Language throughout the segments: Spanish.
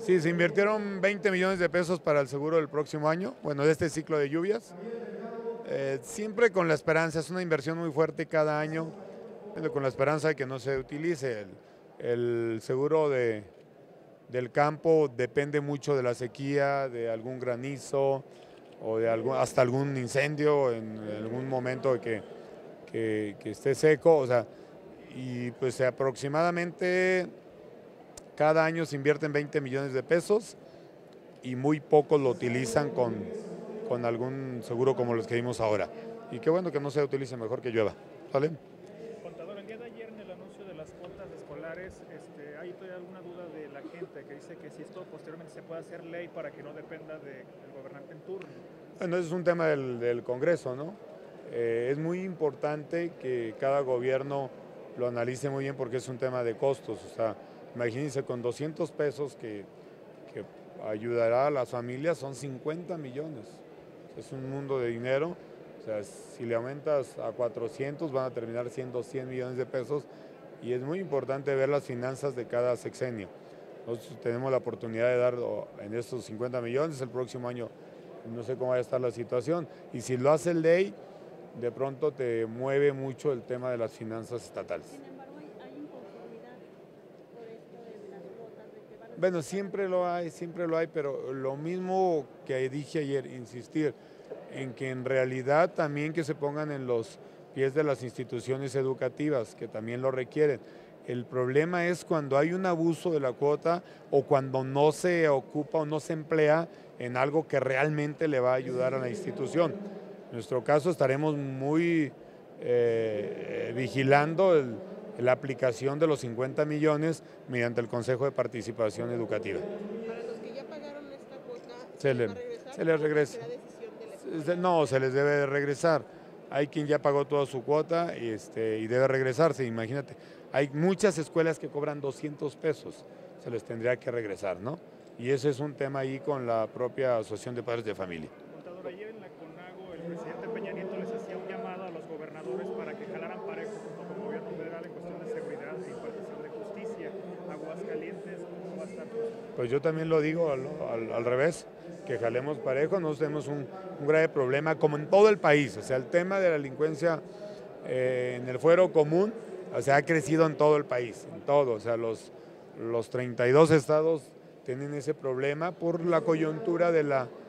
Sí, se invirtieron 20 millones de pesos para el seguro del próximo año, bueno, de este ciclo de lluvias. Siempre con la esperanza, es una inversión muy fuerte cada año, con la esperanza de que no se utilice. El seguro del campo depende mucho de la sequía, de algún granizo o de hasta algún incendio en algún momento que esté seco. O sea, y pues aproximadamente cada año se invierten 20 millones de pesos y muy pocos lo utilizan con algún seguro como los que vimos ahora. Y qué bueno que no se utilice, mejor que llueva. ¿Vale? Contador, el día de ayer en el anuncio de las cuotas escolares, ¿hay todavía alguna duda de la gente que dice que si esto posteriormente se puede hacer ley para que no dependa del gobernante en turno? Bueno, ese es un tema del Congreso, ¿no? Es muy importante que cada gobierno lo analice muy bien porque es un tema de costos. O sea, imagínense con 200 pesos que ayudará a las familias, son 50 millones. Es un mundo de dinero. O sea, si le aumentas a 400 van a terminar siendo 100 millones de pesos y es muy importante ver las finanzas de cada sexenio. Nosotros tenemos la oportunidad de dar en estos 50 millones, el próximo año no sé cómo va a estar la situación. Y si lo hace ley, de pronto te mueve mucho el tema de las finanzas estatales. Sin embargo, hay inconformidad por esto de las cuotas, de que van a... Bueno, siempre lo hay, pero lo mismo que dije ayer, insistir en que en realidad también que se pongan en los pies de las instituciones educativas, que también lo requieren. El problema es cuando hay un abuso de la cuota o cuando no se ocupa o no se emplea en algo que realmente le va a ayudar a la institución. En nuestro caso estaremos muy vigilando la aplicación de los 50 millones mediante el Consejo de Participación Educativa. Para los que ya pagaron esta cuota, Se les le, va a regresar? se les regresa. ¿Será decisión de la escuela? No, se les debe de regresar. Hay quien ya pagó toda su cuota y debe regresarse. Imagínate, hay muchas escuelas que cobran 200 pesos, se les tendría que regresar, ¿no? Y ese es un tema ahí con la propia Asociación de Padres de Familia. Contador, ayer en la CONAGO el presidente Peña Nieto les hacía un llamado a los gobernadores para que jalaran parejo junto con el gobierno federal en cuestión de seguridad e impartición de justicia. Aguascalientes, ¿cómo va a estar? Pues yo también lo digo al revés, que jalemos parejo. Nosotros tenemos un grave problema, como en todo el país. O sea, el tema de la delincuencia en el fuero común, o sea, ha crecido en todo el país, en todo. O sea, los 32 estados tienen ese problema por la coyuntura del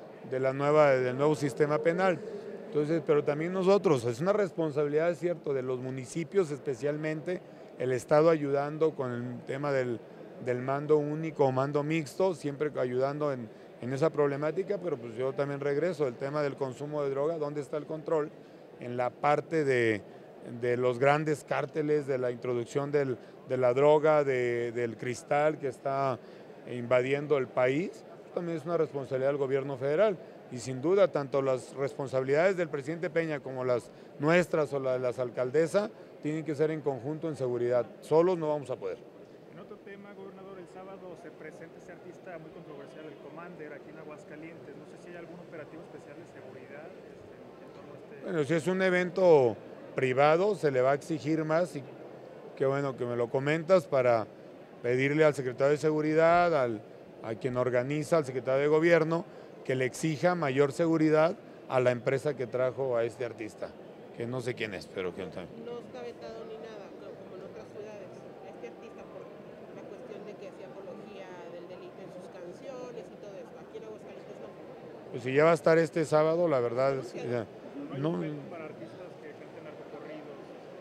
nuevo sistema penal. Entonces, pero también nosotros, es una responsabilidad, es cierto, de los municipios especialmente, el Estado ayudando con el tema del mando único o mando mixto, siempre ayudando en esa problemática, pero pues yo también regreso, el tema del consumo de droga, ¿dónde está el control? En la parte de los grandes cárteles, de la introducción de la droga, del cristal que está invadiendo el país, también es una responsabilidad del gobierno federal. Y sin duda, tanto las responsabilidades del presidente Peña como las nuestras o las de las alcaldesas tienen que ser en conjunto en seguridad. Solos no vamos a poder. En otro tema, gobernador, el sábado se presenta ese artista muy controversial, el Commander, aquí en Aguascalientes. No sé si hay algún operativo especial de seguridad en torno a este... Bueno, si es un evento privado, se le va a exigir más y qué bueno que me lo comentas para pedirle al secretario de Seguridad, a quien organiza, al secretario de Gobierno, que le exija mayor seguridad a la empresa que trajo a este artista, que no sé quién es, pero que No está vetado ni nada, como en otras ciudades, este artista, por la cuestión de que hacía apología del delito en sus canciones y todo esto. Aquí en Aguascalientes no. Pues si ya va a estar este sábado, la verdad es que ya, no hay para artistas que canten narcocorridos.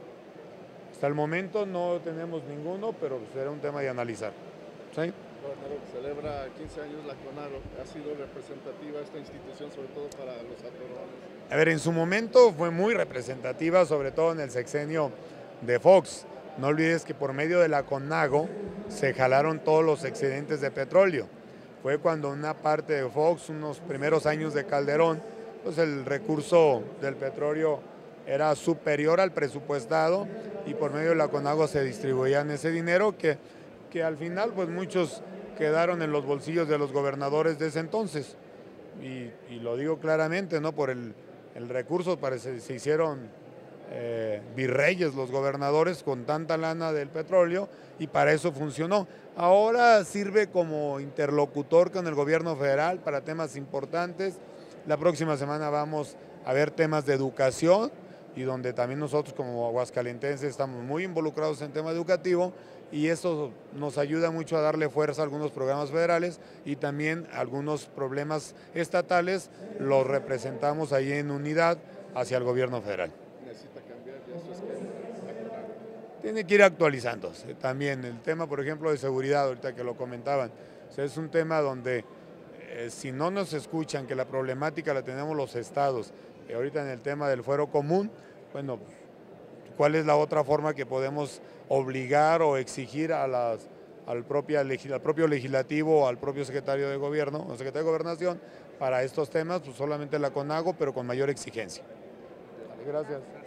Hasta el momento no tenemos ninguno, pero será un tema de analizar. ¿Sí? Celebra 15 años la CONAGO. ¿Ha sido representativa esta institución, sobre todo para los atorones? A ver, en su momento fue muy representativa, sobre todo en el sexenio de Fox. No olvides que por medio de la CONAGO se jalaron todos los excedentes de petróleo. Fue cuando una parte de Fox, unos primeros años de Calderón, pues el recurso del petróleo era superior al presupuestado y por medio de la CONAGO se distribuían ese dinero que al final pues muchos quedaron en los bolsillos de los gobernadores de ese entonces. Y lo digo claramente, ¿no? Por el recurso se hicieron virreyes los gobernadores con tanta lana del petróleo y para eso funcionó. Ahora sirve como interlocutor con el gobierno federal para temas importantes. La próxima semana vamos a ver temas de educación y donde también nosotros como aguascalentenses estamos muy involucrados en tema educativo y eso nos ayuda mucho a darle fuerza a algunos programas federales y también algunos problemas estatales los representamos ahí en unidad hacia el gobierno federal. Necesita cambiar ya su esquema. Tiene que ir actualizándose. También el tema, por ejemplo, de seguridad, ahorita que lo comentaban, o sea, es un tema donde si no nos escuchan que la problemática la tenemos los estados, ahorita en el tema del fuero común, bueno, ¿cuál es la otra forma que podemos obligar o exigir al propio legislativo o al propio secretario de gobierno o secretario de gobernación para estos temas? Pues solamente la CONAGO, pero con mayor exigencia. Vale, gracias.